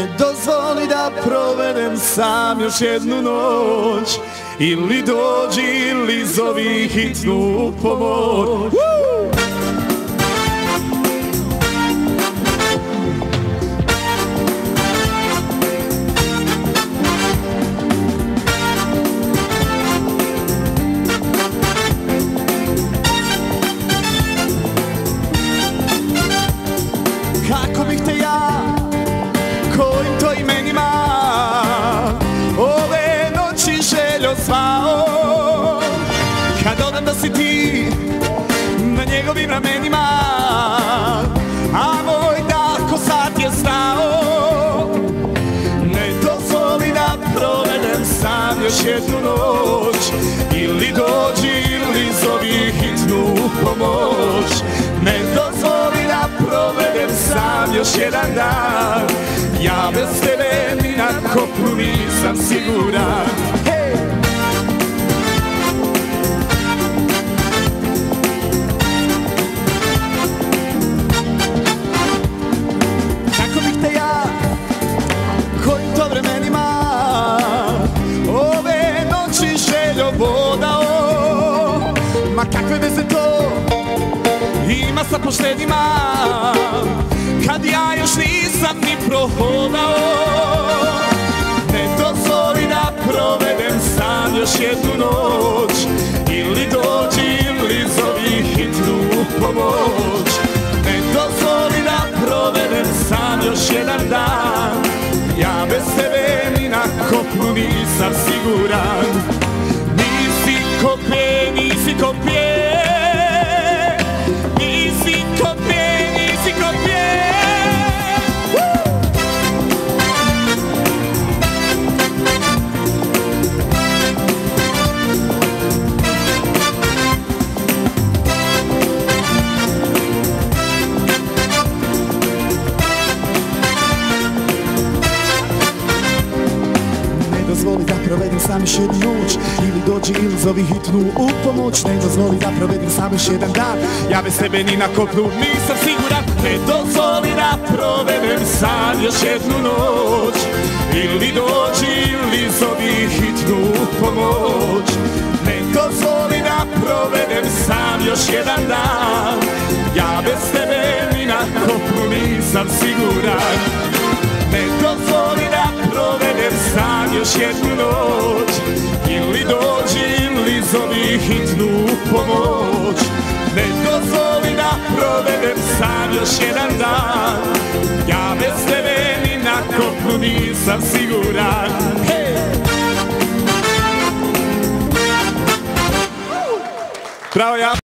Ne dozvoli da provedem sam još jednu noć. Ili dođi ili zovi hitnu pomoć. Kako bih te ja, kojim to imenima, ove noći željo zvao, kad odam da si ti na njegovim ramenima, a moj dah ko sad je znao. Ne dozvoli da provedem sam još jednu noć. Ili dođi ili zovi hitnu pomoć. Ne dozvoli da provedem sam još jedan dan. Ja bez tebe ni na kopnu nisam siguran. Kako bih te ja, kojim to vremenima, ove noći željo vodao. Ma kakve veze to ima sa poštenjima, kad ja još nisam ni prohodao. Ne dozvoli da provedem sam još jednu noć. Ili dođi ili zovi hitnu pomoć. Ne dozvoli da provedem sam još jedan dan. Ja bez tebe ni na kopnu nisam siguran. Nisi kopje, nisi kopje. Ne dozvoli da provedem sam još jednu noć. Ili dođi ili zovi hitnu pomoć. Ne dozvoli da provedem sam još jedan dan. Ja bez tebe ni na kopnu nisam siguran. Ne dozvoli da provedem sam još jednu noć. Ili dođi ili zovi hitnu pomoć. Ne dozvoli da provedem sam još jedan dan. Ja bez tebe ni na kopnu nisam siguran. Ne dozvoli da provedem sam još jednu noć. Ili dođi ili zovi hitnu pomoć. Ne dozvoli da provedem sam još jedan dan. Ja bez tebe ni na kopnu nisam siguran. Bravo, ja.